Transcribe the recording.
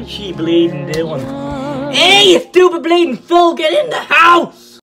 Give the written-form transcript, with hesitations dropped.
She bleeding doing. Hey, you stupid bleeding fool, get in the house!